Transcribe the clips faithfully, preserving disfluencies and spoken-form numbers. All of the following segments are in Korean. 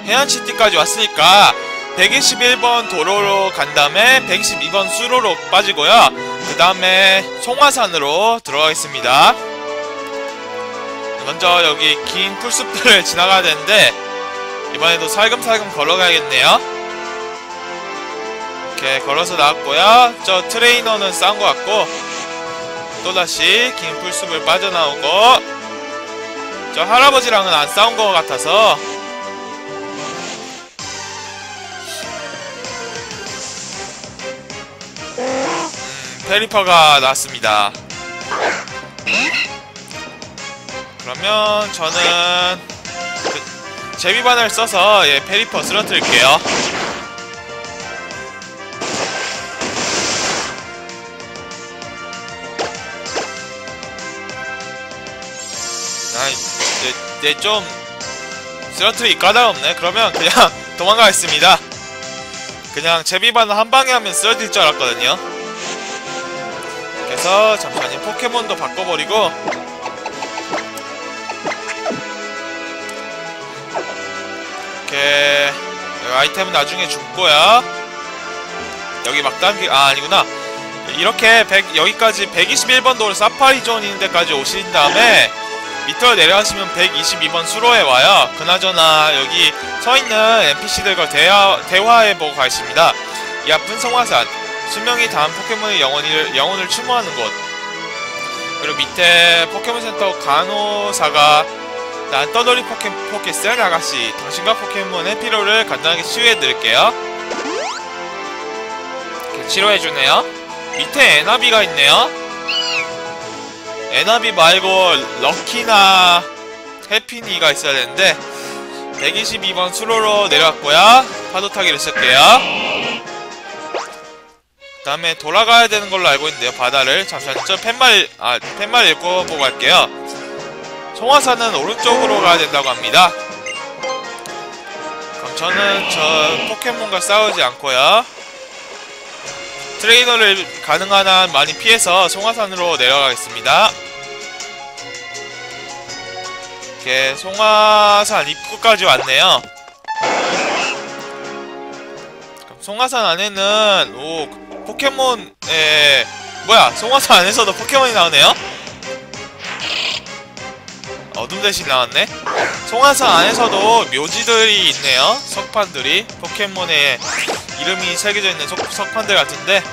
해안시티까지 왔으니까 백이십일 번 도로로 간 다음에 백이십이 번 수로로 빠지고요. 그 다음에 송화산으로 들어가겠습니다. 먼저 여기 긴 풀숲들을 지나가야 되는데 이번에도 살금살금 걸어가야겠네요. 이렇게 걸어서 나왔고요. 저 트레이너는 싼 것 같고 또다시 긴 풀숲을 빠져나오고 저 할아버지랑은 안 싸운 것 같아서 음, 페리퍼가 나왔습니다. 그러면 저는 그 제비바늘 써서 예, 페리퍼 쓰러뜨릴게요. 아이, 네, 네, 좀 쓰러뜨리기 까다롭네. 그러면 그냥 도망가겠습니다. 그냥 제비바늘 한 방에 하면 쓰러질 줄 알았거든요. 그래서 잠시만요. 포켓몬도 바꿔버리고 이렇게 아이템은 나중에 줍고요. 여기 막담기 아 아니구나. 이렇게 백, 여기까지 백이십일 번 도로 사파리존 있는 데까지 오신 다음에 밑으로 내려가시면 백이십이 번 수로에 와요. 그나저나 여기 서있는 엔피씨들과 대화, 대화해보고 가겠습니다. 이 앞은 송화산, 수명이 닿은 포켓몬의 영혼을, 영혼을 추모하는 곳. 그리고 밑에 포켓몬센터 간호사가 난 떠돌이 포켓, 포켓센 아가씨, 당신과 포켓몬의 피로를 간단하게 치유해드릴게요. 이렇게 치료해주네요. 밑에 에나비가 있네요. 에나비 말고 럭키나 해피니가 있어야 되는데 백이십이 번 수로로 내려왔고요. 파도타기를 쓸게요. 그 다음에 돌아가야 되는 걸로 알고 있는데요. 바다를 잠시만요. 저 팻말 아 팻말 읽어보고 갈게요. 송화산은 오른쪽으로 가야 된다고 합니다. 그럼 저는 저 포켓몬과 싸우지 않고요. 트레이너를 가능한 한 많이 피해서 송화산으로 내려가겠습니다. 이렇게 송화산 입구까지 왔네요. 송화산 안에는 오 포켓몬 에 뭐야 송화산 안에서도 포켓몬이 나오네요. 어둠 대신 나왔네. 송화산 안에서도 묘지들이 있네요. 석판들이 포켓몬의 이름이 새겨져 있는 석, 석판들 같은데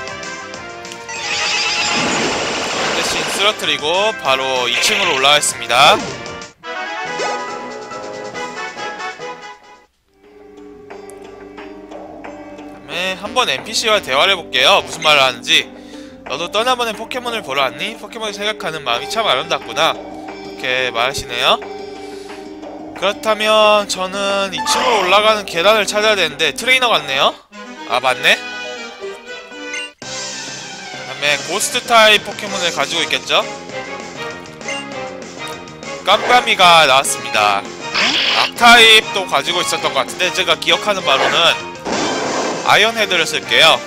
대신 쓰러뜨리고 바로 이 층으로 올라가겠습니다. 그다음에 한번 엔피씨와 대화를 해볼게요. 무슨 말을 하는지. 너도 떠나보낸 포켓몬을 보러 왔니? 포켓몬을 생각하는 마음이 참 아름답구나. 이렇게 말하시네요. 그렇다면 저는 이 층으로 올라가는 계단을 찾아야 되는데 트레이너 같네요? 아 맞네? 그 다음에 고스트 타입 포켓몬을 가지고 있겠죠? 깜깜이가 나왔습니다. 악타입도 가지고 있었던 것 같은데 제가 기억하는 바로는 아이언 헤드를 쓸게요.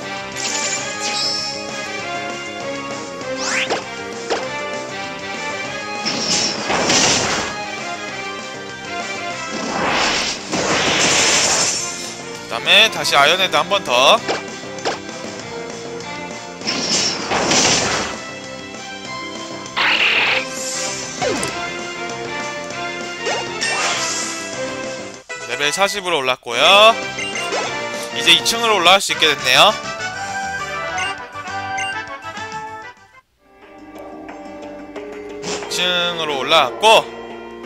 그 다음에 다시 아이언 헤드 한 번 더. 레벨 사십으로 올랐고요. 이제 이 층으로 올라갈 수 있게 됐네요. 이 층으로 올라갔고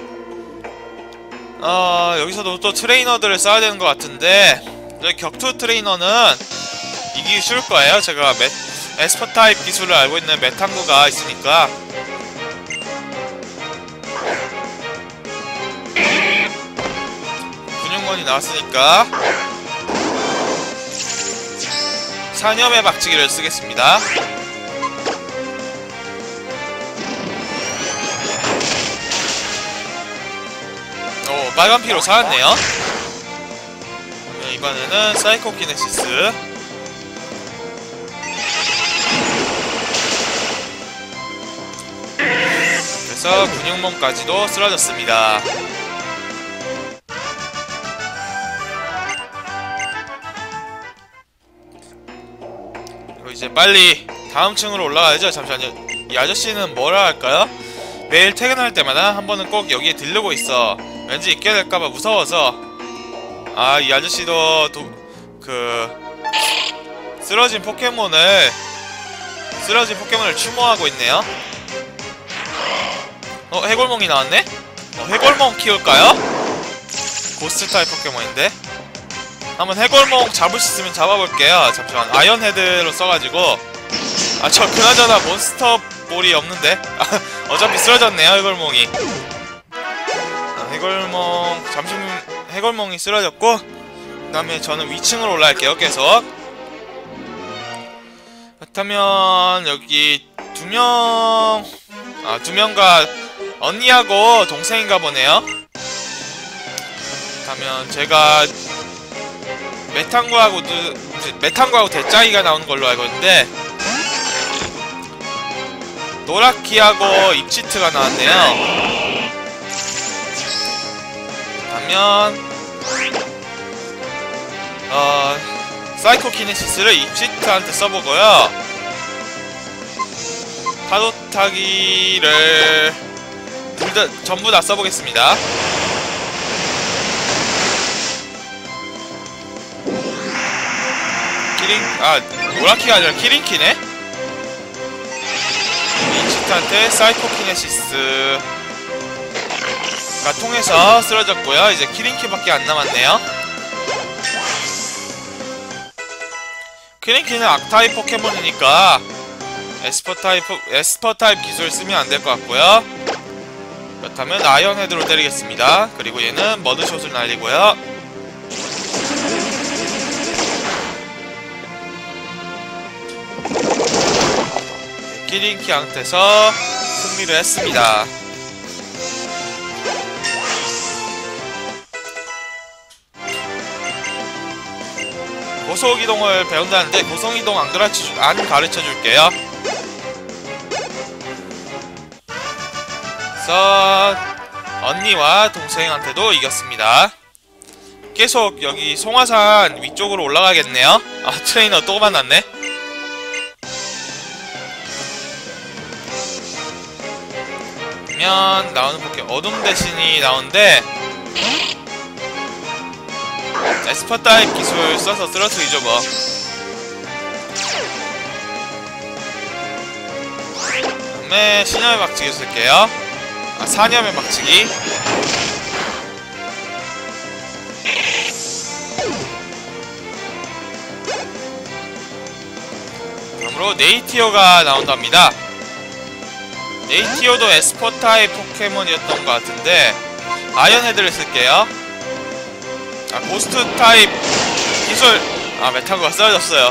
어... 여기서도 또 트레이너들을 써야 되는 것 같은데 저희 격투 트레이너는 이기기 쉬울 거예요. 제가 메, 에스퍼 타입 기술을 알고 있는 메탄구가 있으니까. 근육몬이 나왔으니까 사념의 박치기를 쓰겠습니다. 오, 빨간 피로 살았네요. 이번에는 사이코 키네시스. 그래서 근육몬까지도 쓰러졌습니다. 이제 빨리 다음 층으로 올라가야죠. 잠시만요. 이 아저씨는 뭐라 할까요? 매일 퇴근할 때마다 한 번은 꼭 여기에 들르고 있어. 왠지 잊게 될까봐 무서워서. 아, 이 아저씨도 도, 그 쓰러진 포켓몬을 쓰러진 포켓몬을 추모하고 있네요. 어, 해골몽이 나왔네? 어, 해골몽 키울까요? 고스트 타입 포켓몬인데. 한번 해골몽 잡을 수 있으면 잡아볼게요. 잠시만. 아이언 헤드로 써가지고. 아, 저 그나저나 몬스터 볼이 없는데? 아, 어차피 쓰러졌네요, 해골몽이. 아, 해골몽, 잠시 해골몽이 쓰러졌고, 그 다음에 저는 위층으로 올라갈게요, 계속. 그렇다면, 여기, 두 명, 아, 두 명과 언니하고 동생인가 보네요. 그렇다면, 제가, 메탄구하고, 메탄구하고 대짜기가 나오는 걸로 알고 있는데, 노라키하고 입치트가 나왔네요. 그러면 어... 사이코키네시스를 입치트한테 써보고요. 파도타기를 둘 다, 전부 다 써보겠습니다. 키링... 아, 노라키가 아니라 키링키네? 입치트한테 사이코키네시스가 통해서 쓰러졌고요. 이제 키링키밖에 안 남았네요. 키링키는 악타입 포켓몬이니까 에스퍼 타입, 에스퍼 타입 기술 쓰면 안 될 것 같고요. 그렇다면 아이언 헤드로 때리겠습니다. 그리고 얘는 머드숏을 날리고요. 키링키한테서 승리를 했습니다. 고속이동을 배운다는데 고속이동 안 가르쳐, 안 가르쳐 줄게요. 그래서 언니와 동생한테도 이겼습니다. 계속 여기 송화산 위쪽으로 올라가겠네요. 아, 트레이너 또 만났네. 그러면 나오는 포켓 어둠 대신이 나오는데 에스퍼 타입 기술 써서 쓰러뜨리죠 뭐. 다음에 신념의 박치기 쓸게요. 아, 사념의 박치기. 다음으로 네이티어가 나온답니다. 네이티어도 에스퍼 타입 포켓몬이었던 것 같은데 아이언 헤드를 쓸게요. 아, 고스트 타입 기술! 아, 메탄구가 쓰러졌어요.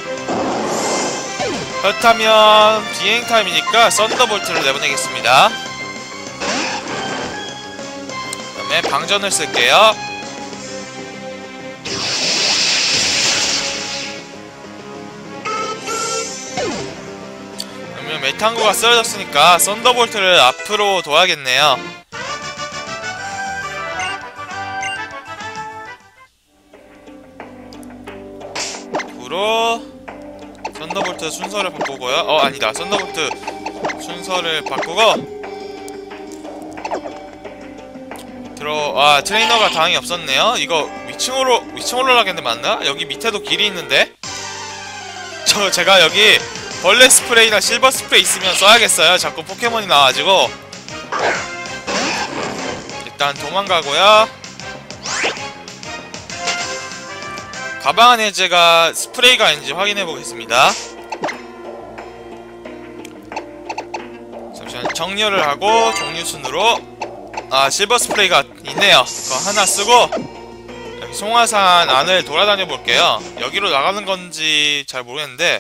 그렇다면 비행 타임이니까 썬더볼트를 내보내겠습니다. 그 다음에 방전을 쓸게요. 그러면 메탄구가 쓰러졌으니까 썬더볼트를 앞으로 둬야겠네요. 썬더볼트 순서를 바꾸고요. 어, 아니다. 썬더볼트 순서를 바꾸고 들어... 아, 트레이너가 다행히 없었네요. 이거 위층으로 위층 올라가겠는데 맞나? 여기 밑에도 길이 있는데? 저 제가 여기 벌레 스프레이나 실버 스프레이 있으면 써야겠어요. 자꾸 포켓몬이 나와가지고. 일단 도망가고요. 가방 안에 제가 스프레이가 있는지 확인해 보겠습니다. 잠시만 정렬을 하고 종류 순으로 아, 실버 스프레이가 있네요. 그거 하나 쓰고 여기 송화산 안을 돌아다녀 볼게요. 여기로 나가는 건지 잘 모르겠는데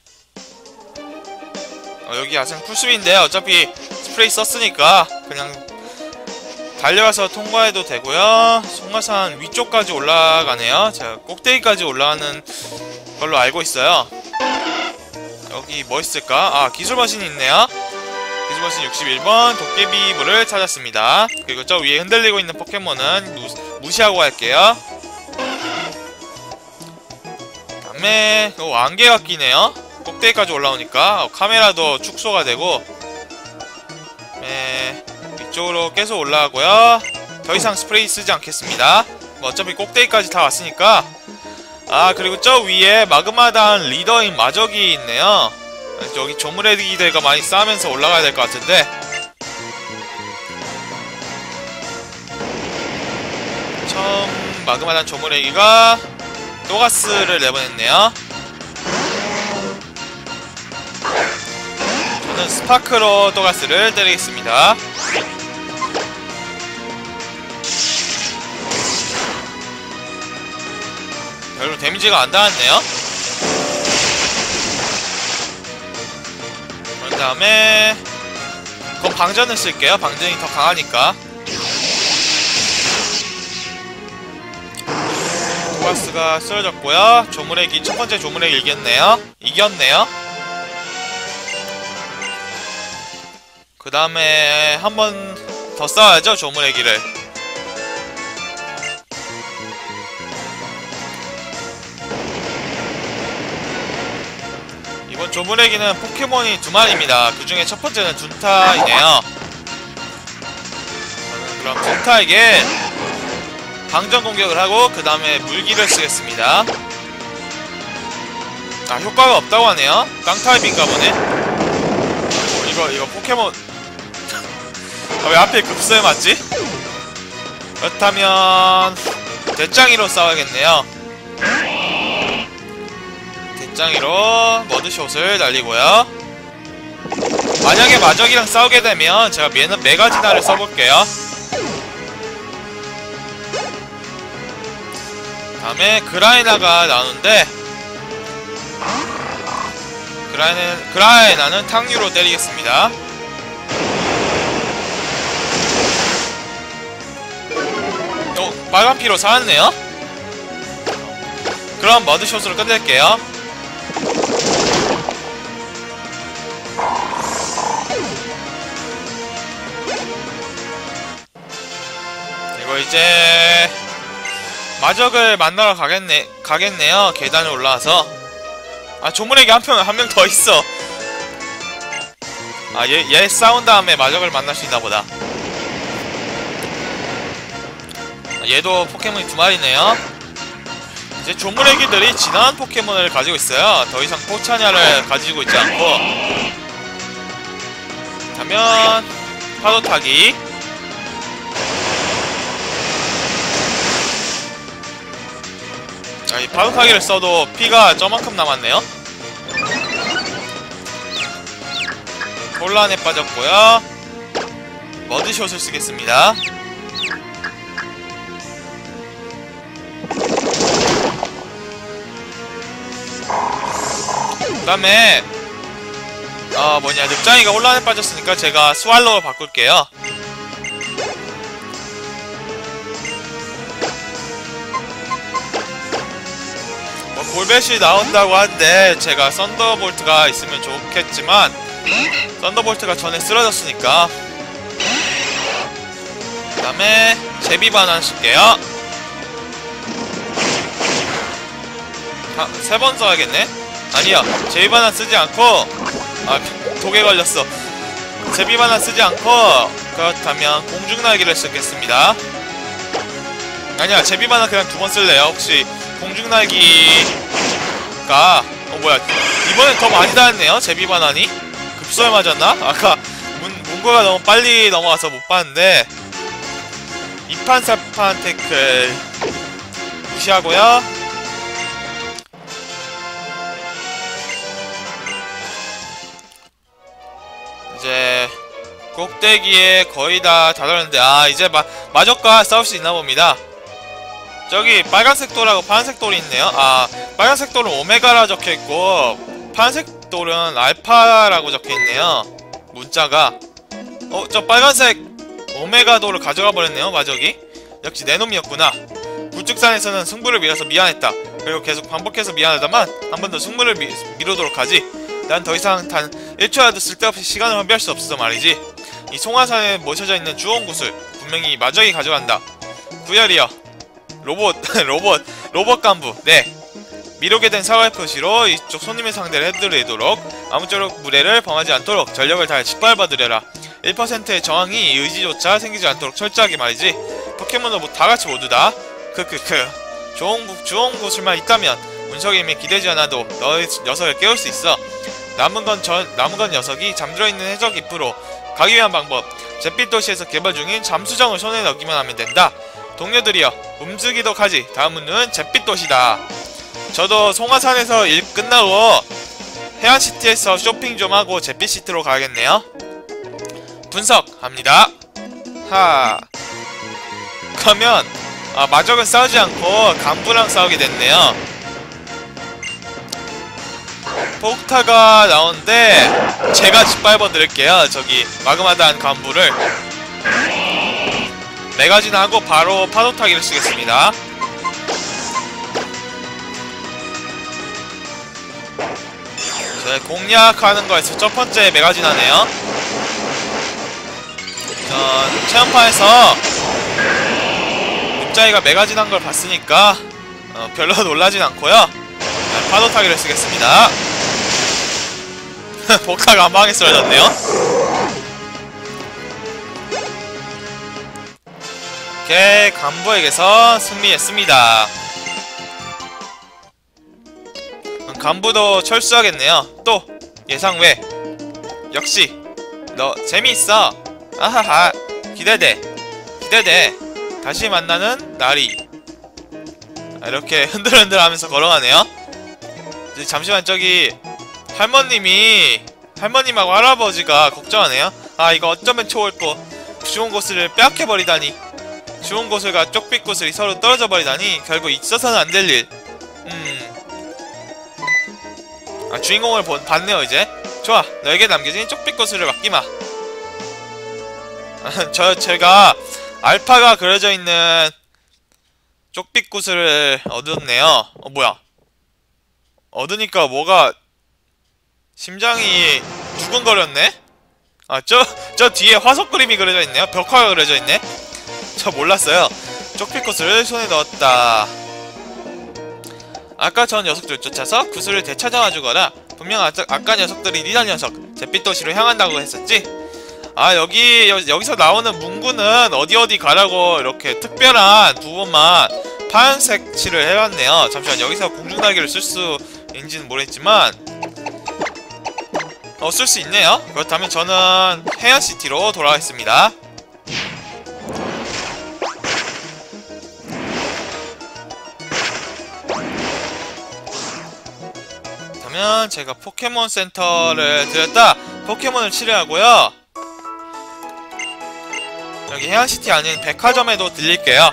어, 여기 야생 풀숲인데 어차피 스프레이 썼으니까 그냥 달려가서 통과해도 되고요. 송화산 위쪽까지 올라가네요. 제가 꼭대기까지 올라가는 걸로 알고 있어요. 여기 뭐 있을까? 아, 기술머신이 있네요. 기술머신 육십일 번 도깨비물을 찾았습니다. 그리고 저 위에 흔들리고 있는 포켓몬은 무, 무시하고 갈게요. 그 다음에 오, 안개가 끼네요. 꼭대기까지 올라오니까 어, 카메라도 축소가 되고. 네, 위쪽으로 계속 올라가고요. 더 이상 스프레이 쓰지 않겠습니다. 뭐 어차피 꼭대기까지 다 왔으니까. 아, 그리고 저 위에 마그마단 리더인 마적이 있네요. 저기 조물애기들과 많이 싸우면서 올라가야 될 것 같은데. 처음 마그마단 조물애기가 또가스를 내보냈네요. 저는 스파크로 또가스를 때리겠습니다. 별로 데미지가 안 닿았네요. 그런 다음에 그럼 방전을 쓸게요. 방전이 더 강하니까. 도가스가 쓰러졌고요. 조물애기 첫번째 조물애기 이겼네요. 이겼네요. 그 다음에 한 번 더 싸워야죠. 조물애기를. 이번 조물애기는 포켓몬이 두 마리입니다. 그 중에 첫 번째는 둔타이네요. 저는 그럼 둔타에게 방전 공격을 하고 그 다음에 물기를 쓰겠습니다. 아, 효과가 없다고 하네요. 깡타입인가 보네. 어, 이거 이거 포켓몬 아, 왜 앞에 급소에 맞지? 그렇다면 대짱이로 싸워야겠네요. 대짱이로 머드숏을 날리고요. 만약에 마적이랑 싸우게 되면 제가 메, 메가지나를 써볼게요. 다음에 그라이나가 나오는데 그라이는, 그라이나는 탕류로 때리겠습니다. 오, 빨간 피로 살았네요. 그럼 머드숏으로 끝낼게요. 이거 이제 마적을 만나러 가겠네, 가겠네요. 계단을 올라와서. 아, 조물애기 한 명, 한 명 더 있어. 아, 얘, 얘 싸운 다음에 마적을 만날 수 있나 보다. 아, 얘도 포켓몬이 두 마리네요. 이제 조물애기들이 진화한 포켓몬을 가지고 있어요. 더 이상 포차냐를 가지고 있지 않고. 다면 파도타기. 아, 이 파도타기를 써도 피가 저만큼 남았네요. 혼란에 빠졌고요. 머드숏을 쓰겠습니다. 그 다음에 어 뭐냐, 늑장이가 혼란에 빠졌으니까 제가 스왈로우 바꿀게요. 뭐 볼벳이 나온다고 하는데 제가 썬더볼트가 있으면 좋겠지만 썬더볼트가 전에 쓰러졌으니까. 그 다음에 제비바난 쓸게요. 세 번 써야겠네? 아니야, 제비바난 쓰지 않고, 아, 독에 걸렸어. 제비바난 쓰지 않고, 그렇다면 공중날개를 쓰겠습니다. 아니야, 제비바난 그냥 두 번 쓸래요. 혹시 공중날개가, 어 뭐야, 이번엔 더 많이 닿았네요. 제비바난이 급소에 맞았나? 아까 문, 문구가 너무 빨리 넘어와서 못 봤는데. 이판 사판 태클 무시하고요. 이제 꼭대기에 거의 다 다다랐는데, 아, 이제 마, 마적과 싸울 수 있나 봅니다. 저기 빨간색 돌하고 파란색 돌이 있네요. 아, 빨간색 돌은 오메가라 적혀있고 파란색 돌은 알파라고 적혀있네요. 문자가. 어, 저 빨간색 오메가 돌을 가져가 버렸네요. 마적이. 역시 내 놈이었구나. 구축산에서는 승부를 미뤄서 미안했다. 그리고 계속 반복해서 미안하다만 한 번 더 승부를 미, 미루도록 하지. 난 더 이상 단 일 초라도 쓸데없이 시간을 허비할 수 없어서 말이지. 이 송화산에 모셔져 있는 주원 구슬 분명히 마적이 가져간다. 구열이여. 로봇 로봇 로봇 간부. 네, 미루게 된 사과의 표시로 이쪽 손님의 상대를 해드리도록 아무쪼록 무례를 범하지 않도록 전력을 다해 짓밟아드려라. 일 퍼센트의 저항이 의지조차 생기지 않도록 철저하게 말이지. 포켓몬도 뭐 다같이 모두 다 크크크. 좋은, 좋은 곳을만 있다면 운석의 힘에 기대지 않아도 너의 녀석을 깨울 수 있어. 남은 건 저, 남은 건 녀석이 잠들어있는 해적 잎으로 가기 위한 방법. 잿빛 도시에서 개발 중인 잠수정을 손에 넣기만 하면 된다. 동료들이여, 움직이도 가지. 다음 문은 잿빛 도시다. 저도 송화산에서 일 끝나고 해안시티에서 쇼핑 좀 하고 잿빛시티로 가야겠네요. 분석합니다. 하. 그러면 아, 마적은 싸우지 않고 간부랑 싸우게 됐네요. 폭타가 나오는데 제가 짓밟아 드릴게요. 저기 마그마다한 간부를 메가진하고 바로 파도타기를 쓰겠습니다. 네, 공략하는 거에서 첫 번째 메가진하네요. 전 체험판에서 림자이가 메가진한 걸 봤으니까 어, 별로 놀라진 않고요. 네, 파도타기를 쓰겠습니다. 복사가 한 방에 쓰러졌네요. 이렇게 간부에게서 승리했습니다. 간부도 철수하겠네요. 또 예상 외. 역시 너 재미있어. 아하하. 기대돼 기대돼. 다시 만나는 날이. 이렇게 흔들흔들 하면서 걸어가네요. 이제 잠시만, 저기 할머님이 할머님하고 할아버지가 걱정하네요. 아, 이거 어쩌면 초월포. 좋은 곳을 빼앗겨버리다니. 좋은 곳을과 쪽빛 곳을 서로 떨어져 버리다니. 결국 있어서는 안 될 일. 음. 아, 주인공을 본, 봤네요 이제. 좋아, 너에게 남겨진 쪽빛 곳을 맡기마. 저 제가 알파가 그려져 있는 쪽빛 구슬을 얻었네요. 어, 뭐야? 얻으니까 뭐가 심장이 두근거렸네? 아, 저, 저 뒤에 화석 그림이 그려져 있네요. 벽화가 그려져 있네. 저 몰랐어요. 쪽빛 구슬을 손에 넣었다. 아까 전 녀석들 쫓아서 구슬을 되찾아와 주거라. 분명 아, 아까 녀석들이 니단 녀석 잿빛 도시로 향한다고 했었지? 아, 여기 여, 여기서 나오는 문구는 어디 어디 가라고 이렇게 특별한 부분만 파란색 칠을 해왔네요. 잠시만, 여기서 공중날개를 쓸 수 있는지는 모르겠지만 어, 쓸 수 있네요. 그렇다면 저는 해안시티로 돌아가겠습니다. 그러면 제가 포켓몬 센터를 들렸다 포켓몬을 치료하고요. 여기 해안시티 아닌 백화점에도 들릴게요.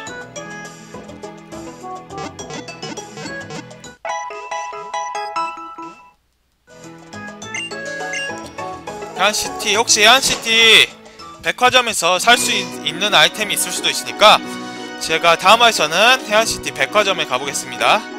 해안시티, 혹시 해안시티 백화점에서 살 수 있는 아이템이 있을 수도 있으니까 제가 다음 화에서는 해안시티 백화점에 가보겠습니다.